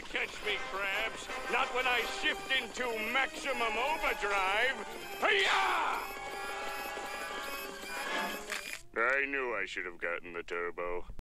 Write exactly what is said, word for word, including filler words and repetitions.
catch me, Krabs. Not when I shift into maximum overdrive. Hi-ya! I knew I should have gotten the turbo.